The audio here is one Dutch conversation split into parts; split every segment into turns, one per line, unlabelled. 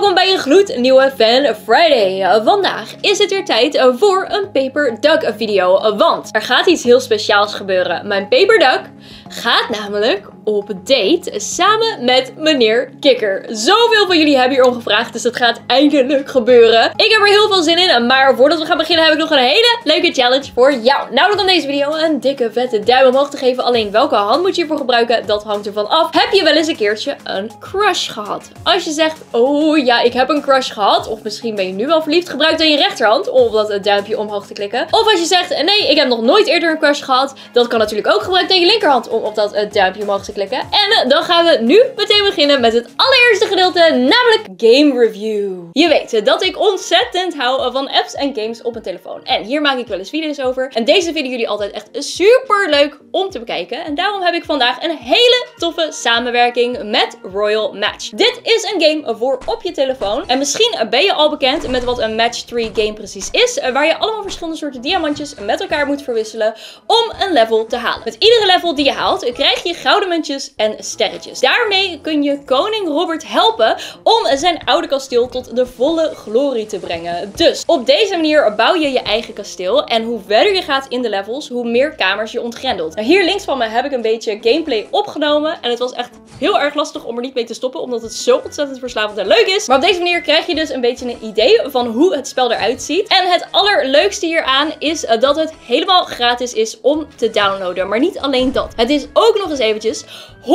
welkom bij een gloednieuwe Fan Friday. Vandaag is het weer tijd voor een Paper Duck video, want er gaat iets heel speciaals gebeuren. Mijn Paper Duck gaat namelijk op date samen met meneer Kikker. Zoveel van jullie hebben hierom gevraagd, dus het gaat eindelijk gebeuren. Ik heb er heel veel zin in, maar voordat we gaan beginnen heb ik nog een hele leuke challenge voor jou. Namelijk om deze video een dikke vette duim omhoog te geven. Alleen welke hand moet je hiervoor gebruiken, dat hangt ervan af. Heb je wel eens een keertje een crush gehad? Als je zegt, oh ja, ik heb een crush gehad, of misschien ben je nu wel verliefd, gebruik dan je rechterhand om op dat duimpje omhoog te klikken. Of als je zegt, nee, ik heb nog nooit eerder een crush gehad, dat kan natuurlijk ook. Gebruik dan je linkerhand om op dat duimpje omhoog te klikken. En dan gaan we nu meteen beginnen met het allereerste gedeelte, namelijk game review. Je weet dat ik ontzettend hou van apps en games op mijn telefoon. En hier maak ik wel eens video's over. En deze vinden jullie altijd echt super leuk om te bekijken. En daarom heb ik vandaag een hele toffe samenwerking met Royal Match. Dit is een game voor op je telefoon. En misschien ben je al bekend met wat een Match 3 game precies is. Waar je allemaal verschillende soorten diamantjes met elkaar moet verwisselen om een level te halen. Met iedere level die je haalt krijg je gouden muntjes en sterretjes. Daarmee kun je koning Robert helpen om zijn oude kasteel tot de volle glorie te brengen. Dus op deze manier bouw je je eigen kasteel. En hoe verder je gaat in de levels, hoe meer kamers je ontgrendelt. Nou, hier links van me heb ik een beetje gameplay opgenomen. En het was echt heel erg lastig om er niet mee te stoppen, omdat het zo ontzettend verslavend en leuk is. Maar op deze manier krijg je dus een beetje een idee van hoe het spel eruit ziet. En het allerleukste hieraan is dat het helemaal gratis is om te downloaden. Maar niet alleen dat. Het is ook nog eens eventjes 100%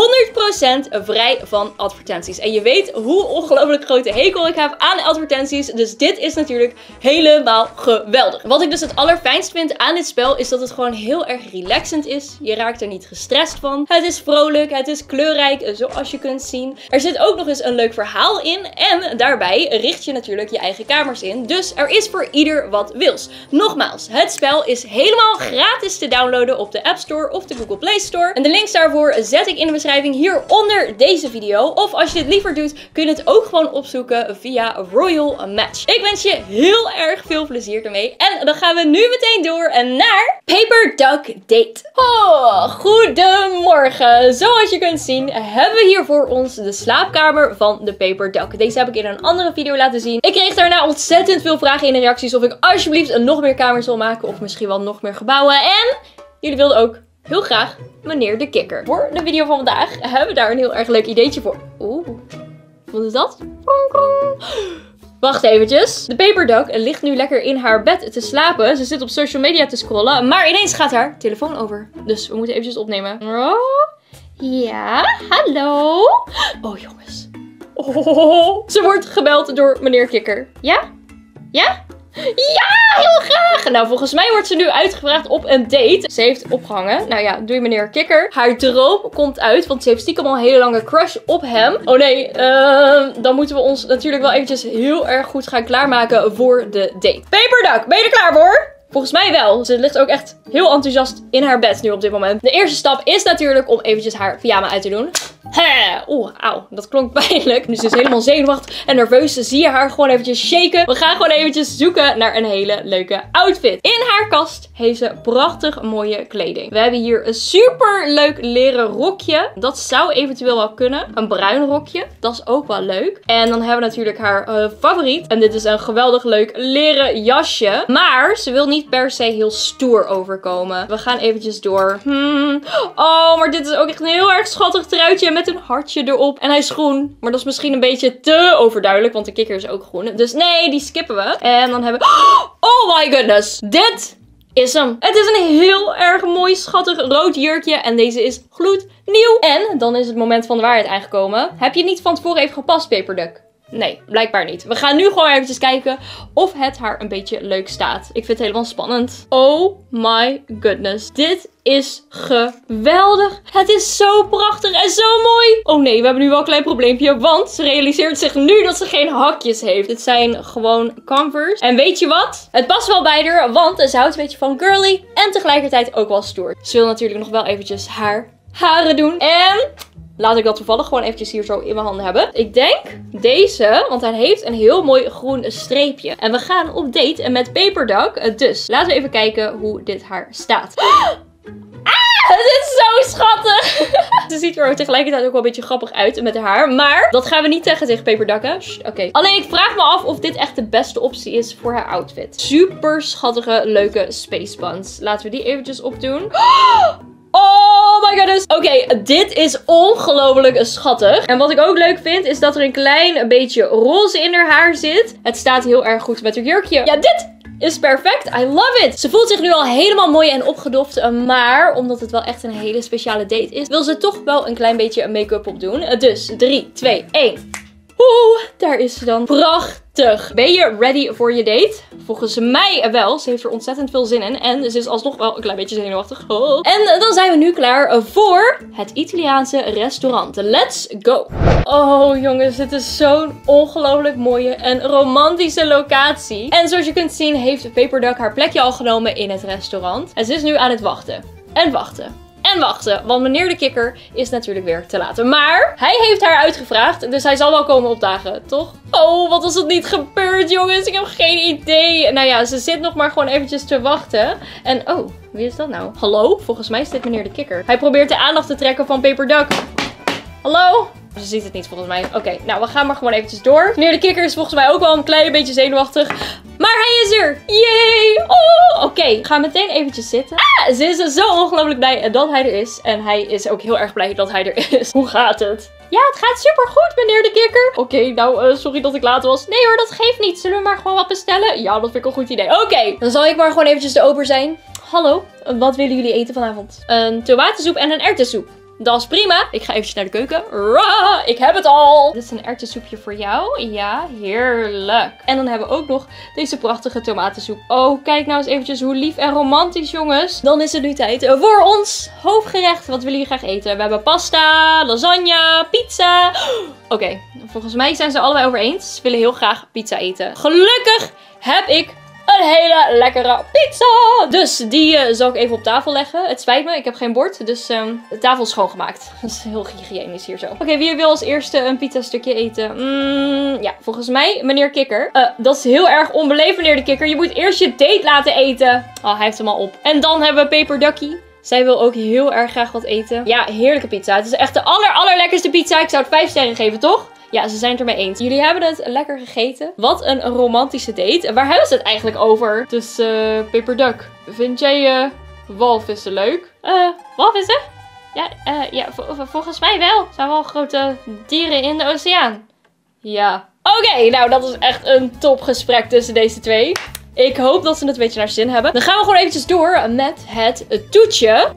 vrij van advertenties. En je weet hoe ongelooflijk grote hekel ik heb aan advertenties. Dus dit is natuurlijk helemaal geweldig. Wat ik dus het allerfijnst vind aan dit spel is dat het gewoon heel erg relaxend is. Je raakt er niet gestrest van. Het is vrolijk, het is kleurrijk, zoals je kunt zien. Er zit ook nog eens een leuk verhaal in. En daarbij richt je natuurlijk je eigen kamers in. Dus er is voor ieder wat wils. Nogmaals, het spel is helemaal gratis te downloaden op de App Store of de Google Play Store. En de links daarvoor zet ik in de beschrijving hieronder deze video. Of als je dit liever doet, kun je het ook gewoon opzoeken via Royal Match. Ik wens je heel erg veel plezier ermee. En dan gaan we nu meteen door naar Paper Duck Date. Oh, goedemorgen. Zoals je kunt zien hebben we hier voor ons de slaapkamer van de Paper Duck. Deze heb ik in een andere video laten zien. Ik kreeg daarna ontzettend veel vragen in de reacties of ik alsjeblieft nog meer kamers wil maken. Of misschien wel nog meer gebouwen. En jullie wilden ook heel graag meneer de Kikker. Voor de video van vandaag hebben we daar een heel erg leuk ideetje voor. Oeh, wat is dat? Wacht eventjes. De Paper Duck ligt nu lekker in haar bed te slapen. Ze zit op social media te scrollen. Maar ineens gaat haar telefoon over. Dus we moeten eventjes opnemen. Oh, ja, hallo. Oh jongens. Oh, ze wordt gebeld door meneer Kikker. Ja? Ja? Ja, heel graag! Nou, volgens mij wordt ze nu uitgevraagd op een date. Ze heeft opgehangen. Nou ja, doe je meneer Kikker. Haar droom komt uit, want ze heeft stiekem al een hele lange crush op hem. Oh nee, dan moeten we ons natuurlijk wel eventjes heel erg goed gaan klaarmaken voor de date. Paper Duck, ben je er klaar voor? Volgens mij wel. Ze ligt ook echt heel enthousiast in haar bed nu op dit moment. De eerste stap is natuurlijk om eventjes haar pyjama uit te doen. Oeh, auw, dat klonk pijnlijk. Nu ze is helemaal zenuwachtig en nerveus. Zie je haar gewoon eventjes shaken. We gaan gewoon eventjes zoeken naar een hele leuke outfit. In haar kast heeft ze prachtig mooie kleding. We hebben hier een super leuk leren rokje. Dat zou eventueel wel kunnen. Een bruin rokje. Dat is ook wel leuk. En dan hebben we natuurlijk haar favoriet. En dit is een geweldig leuk leren jasje. Maar ze wil niet per se heel stoer overkomen. We gaan eventjes door. Oh, maar dit is ook echt een heel erg schattig truitje met een hartje erop. En hij is groen. Maar dat is misschien een beetje te overduidelijk, want de kikker is ook groen. Dus nee, die skippen we. En dan hebben we... Oh my goodness. Dit is hem. Het is een heel erg mooi, schattig rood jurkje. En deze is gloednieuw. En dan is het moment van de waarheid aangekomen. Heb je niet van tevoren even gepast, Paper Duck? Nee, blijkbaar niet. We gaan nu gewoon eventjes kijken of het haar een beetje leuk staat. Ik vind het helemaal spannend. Oh my goodness. Dit is geweldig. Het is zo prachtig en zo mooi. Oh nee, we hebben nu wel een klein probleempje. Want ze realiseert zich nu dat ze geen hakjes heeft. Dit zijn gewoon Converse. En weet je wat? Het past wel bij haar, want ze houdt een beetje van girly. En tegelijkertijd ook wel stoer. Ze wil natuurlijk nog wel eventjes haar haren doen. En... laat ik dat toevallig gewoon eventjes hier zo in mijn handen hebben. Ik denk deze, want hij heeft een heel mooi groen streepje. En we gaan op date met Paper Duck. Dus laten we even kijken hoe dit haar staat. Het is zo schattig. Ze ziet er ook tegelijkertijd ook wel een beetje grappig uit met haar haar. Maar dat gaan we niet zeggen tegen Peperduck, hè? Oké. Alleen ik vraag me af of dit echt de beste optie is voor haar outfit. Super schattige, leuke space buns. Laten we die eventjes opdoen. Oh my goodness. Oké, dit is ongelooflijk schattig. En wat ik ook leuk vind, is dat er een klein beetje roze in haar haar zit. Het staat heel erg goed met haar jurkje. Ja, dit is perfect. I love it. Ze voelt zich nu al helemaal mooi en opgedoft. Maar omdat het wel echt een hele speciale date is, wil ze toch wel een klein beetje make-up opdoen. Dus 3, 2, 1. Oeh, daar is ze dan. Prachtig. Ben je ready voor je date? Volgens mij wel. Ze heeft er ontzettend veel zin in. En ze is alsnog wel een klein beetje zenuwachtig. Oh. En dan zijn we nu klaar voor het Italiaanse restaurant. Let's go. Oh jongens, dit is zo'n ongelooflijk mooie en romantische locatie. En zoals je kunt zien heeft Peperduck haar plekje al genomen in het restaurant. En ze is nu aan het wachten. En wachten. En wachten, want meneer de kikker is natuurlijk weer te laat. Maar hij heeft haar uitgevraagd, dus hij zal wel komen opdagen, toch? Oh, wat als het niet gebeurt, jongens? Ik heb geen idee. Nou ja, ze zit nog maar gewoon eventjes te wachten. En oh, wie is dat nou? Hallo? Volgens mij is dit meneer de kikker. Hij probeert de aandacht te trekken van Peperduck. Hallo? Ze ziet het niet volgens mij. Oké, nou we gaan maar gewoon eventjes door. Meneer de kikker is volgens mij ook wel een klein beetje zenuwachtig. Maar hij is er! Yay! Oh! Oké, we gaan meteen eventjes zitten. Ze is zo ongelooflijk blij dat hij er is. En hij is ook heel erg blij dat hij er is. Hoe gaat het? Ja, het gaat super goed, meneer de kikker. Oké, nou, sorry dat ik laat was. Nee hoor, dat geeft niet. Zullen we maar gewoon wat bestellen? Ja, dat vind ik een goed idee. Oké, dan zal ik maar gewoon eventjes de ober zijn. Hallo, wat willen jullie eten vanavond? Een tomatensoep en een erwtensoep. Dat is prima. Ik ga eventjes naar de keuken. Ra, ik heb het al. Dit is een erwtensoepje voor jou. Ja, heerlijk. En dan hebben we ook nog deze prachtige tomatensoep. Oh, kijk nou eens eventjes hoe lief en romantisch, jongens. Dan is het nu tijd voor ons hoofdgerecht. Wat willen jullie graag eten? We hebben pasta, lasagne, pizza. Oké, volgens mij zijn ze allebei over eens. Ze willen heel graag pizza eten. Gelukkig heb ik een hele lekkere pizza. Dus die zal ik even op tafel leggen. Het spijt me, ik heb geen bord. Dus de tafel is schoongemaakt. Dat is heel hygiënisch hier zo. Oké, wie wil als eerste een pizza stukje eten? Ja, volgens mij meneer Kikker. Dat is heel erg onbeleefd, meneer de Kikker. Je moet eerst je date laten eten. Oh, hij heeft hem al op. En dan hebben we Peperduckie. Zij wil ook heel erg graag wat eten. Ja, heerlijke pizza. Het is echt de allerlekkerste pizza. Ik zou het 5 sterren geven, toch? Ja, ze zijn het ermee eens. Jullie hebben het lekker gegeten. Wat een romantische date. Waar hebben ze het eigenlijk over? Dus, Peperduck, vind jij walvissen leuk? Walvissen? Ja, volgens mij wel. Het zijn wel grote dieren in de oceaan. Ja. Oké, nou dat is echt een topgesprek tussen deze twee. Ik hoop dat ze het een beetje naar zin hebben. Dan gaan we gewoon eventjes door met het toetje.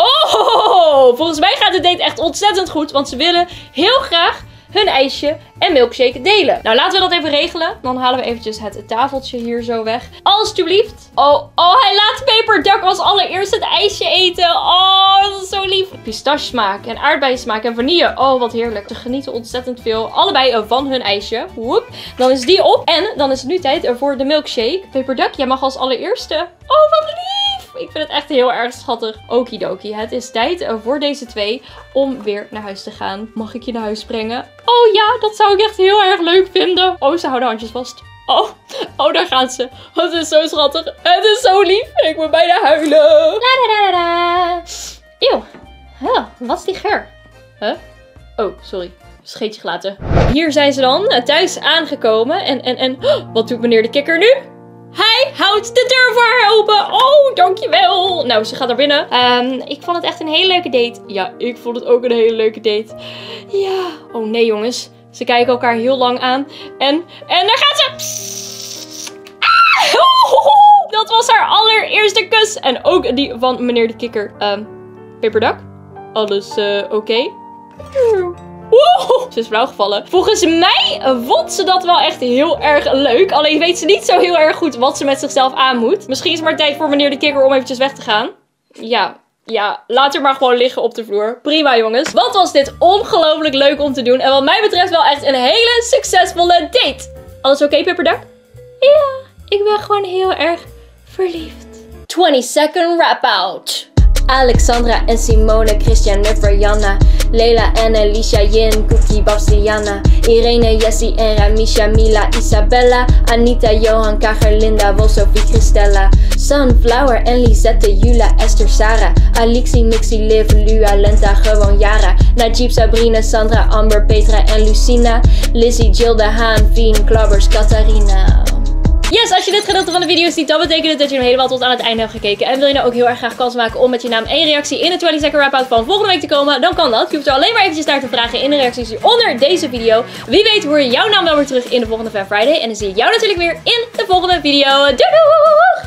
Oh, volgens mij gaat de date echt ontzettend goed. Want ze willen heel graag hun ijsje en milkshake delen. Nou, laten we dat even regelen. Dan halen we eventjes het tafeltje hier zo weg. Alsjeblieft. Oh, hij laat Peperduck als allereerst het ijsje eten. Oh, dat is zo lief. Pistache smaak en aardbeiensmaak en vanille. Oh, wat heerlijk. Ze genieten ontzettend veel. Allebei van hun ijsje. Woep. Dan is die op. En dan is het nu tijd voor de milkshake. Peperduck, jij mag als allereerste. Oh, wat lief. Ik vind het echt heel erg schattig. Okidoki, het is tijd voor deze twee om weer naar huis te gaan. Mag ik je naar huis brengen? Oh ja, dat zou ik echt heel erg leuk vinden. Oh, ze houden handjes vast. Oh, daar gaan ze. Het is zo schattig. Het is zo lief. Ik moet bijna huilen. La la la la. Eeuw. Huh, wat is die geur? Huh? Oh, sorry. Scheetje gelaten. Hier zijn ze dan thuis aangekomen. En wat doet meneer de Kikker nu? Hij houdt de deur voor haar open. Oh, dankjewel. Nou, ze gaat naar binnen. Ik vond het echt een hele leuke date. Ja, ik vond het ook een hele leuke date. Ja. Oh nee, jongens. Ze kijken elkaar heel lang aan. En daar gaat ze. Ah! Dat was haar allereerste kus. En ook die van meneer de Kikker. Peperduck? Alles oké? Wow, ze is flauw gevallen. Volgens mij vond ze dat wel echt heel erg leuk. Alleen weet ze niet zo heel erg goed wat ze met zichzelf aan moet. Misschien is het maar tijd voor meneer de Kikker om eventjes weg te gaan. Ja, laat haar maar gewoon liggen op de vloer. Prima, jongens. Wat was dit ongelooflijk leuk om te doen. En wat mij betreft wel echt een hele succesvolle date. Alles oké, Peperduck? Ja, ik ben gewoon heel erg verliefd. 20-second wrap out. Alexandra en Simone, Christian, Rihanna, Leila en Alicia, Yin, Cookie, Babsiana, Irene, Jessie en Ramisha, Mila, Isabella, Anita, Johan, Kager, Linda, Wol, Sophie, Christella, Sunflower en Lisette, Jula, Esther, Sarah, Alixie, Mixie, Liv, Lua, Lenta, gewoon Yara, Najib, Sabrina, Sandra, Amber, Petra en Lucina, Lizzie, Jill, De Haan, Fien, Klabbers, Catharina. Yes, als je dit gedeelte van de video ziet, dan betekent het dat je hem helemaal tot aan het einde hebt gekeken. En wil je nou ook heel erg graag kans maken om met je naam en reactie in de 20 Second Wrap Out van volgende week te komen, dan kan dat. Je hoeft er alleen maar eventjes naar te vragen in de reacties onder deze video. Wie weet hoor je jouw naam wel weer terug in de volgende Fan Friday. En dan zie ik jou natuurlijk weer in de volgende video. Doei doei!